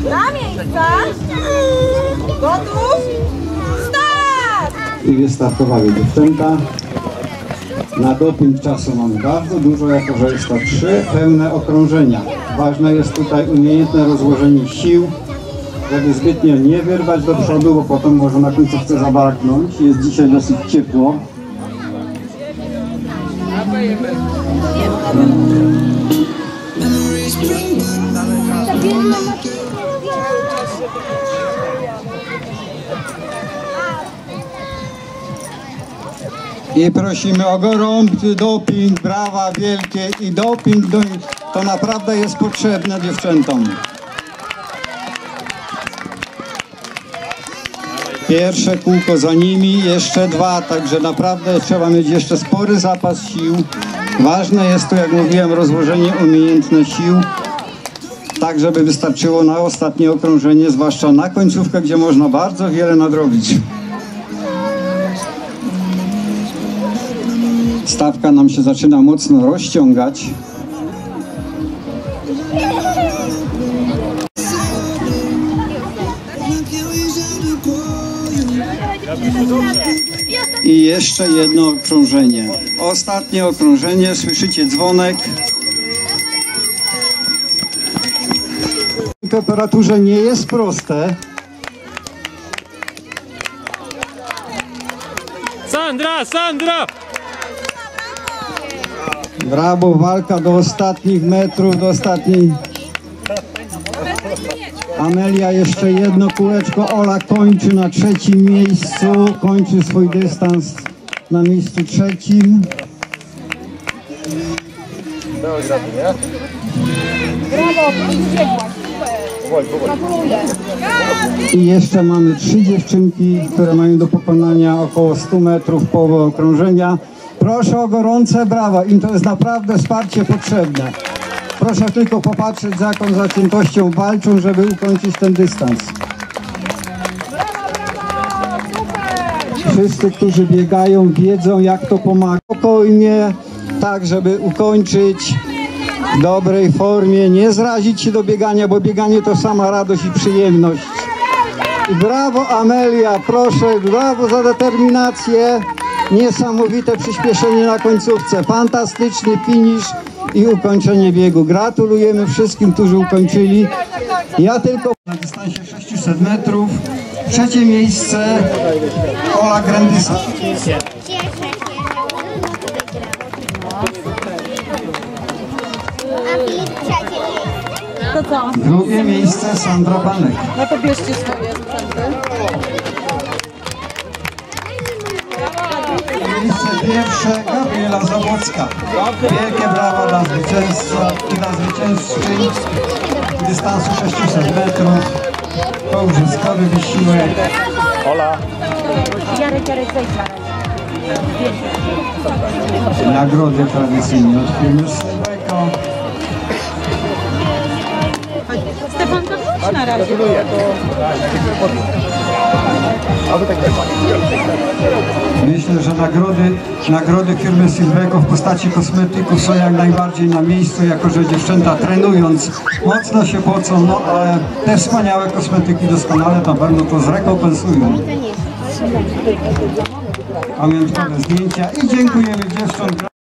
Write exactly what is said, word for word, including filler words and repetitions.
Na miejsca. Gotów. Start! I wystartowały dziewczęta. Na doping czasu mamy bardzo dużo, jako że jest to trzy pełne okrążenia. Ważne jest tutaj umiejętne rozłożenie sił, żeby zbytnio nie wyrwać do przodu, bo potem może na końcówce zabraknąć. Jest dzisiaj dosyć ciepło. I prosimy o gorący doping, brawa wielkie i doping do, to naprawdę jest potrzebne dziewczętom. Pierwsze kółko za nimi, jeszcze dwa, także naprawdę trzeba mieć jeszcze spory zapas sił. Ważne jest tu, jak mówiłem, rozłożenie umiejętne sił, tak żeby wystarczyło na ostatnie okrążenie, zwłaszcza na końcówkę, gdzie można bardzo wiele nadrobić. Stawka nam się zaczyna mocno rozciągać. I jeszcze jedno okrążenie. Ostatnie okrążenie, słyszycie dzwonek. W temperaturze nie jest proste. Sandra, Sandra! Brawo, walka do ostatnich metrów, do ostatniej. Amelia jeszcze jedno kółeczko, Ola kończy na trzecim miejscu, kończy swój dystans na miejscu trzecim. Brawo, gratuluję. I jeszcze mamy trzy dziewczynki, które mają do pokonania około stu metrów połowę okrążenia. Proszę o gorące brawa, im to jest naprawdę wsparcie potrzebne. Proszę tylko popatrzeć, z jaką zaciętością walczą, żeby ukończyć ten dystans. Wszyscy, którzy biegają, wiedzą, jak to pomaga. Spokojnie, tak żeby ukończyć w dobrej formie, nie zrazić się do biegania, bo bieganie to sama radość i przyjemność. I brawo Amelia, proszę, brawo za determinację. Niesamowite przyspieszenie na końcówce, fantastyczny finisz i ukończenie biegu. Gratulujemy wszystkim, którzy ukończyli. Ja tylko na dystansie sześciuset metrów. Trzecie miejsce Ola Grendysa. To co? Drugie miejsce Sandra Banek. No to bierzcie swoje sprzęty. Miejsce pierwsze Gabriela Zabłocka. Wielkie brawa dla zwycięzca i dla zwycięzczyń dystansu sześciuset metrów. To już jest spory wysiłek. Ola! Jarek, Jarek, zejdź na razie. Nagrody tradycyjnie od firmy Sylweko. Stefan, to wróć na razie. Myślę, że nagrody, nagrody firmy Sylweko w postaci kosmetyków są jak najbardziej na miejscu, jako że dziewczęta trenując mocno się pocą, no ale te wspaniałe kosmetyki doskonale na pewno to zrekompensują. Pamiątkowe zdjęcia i dziękujemy dziewczętom.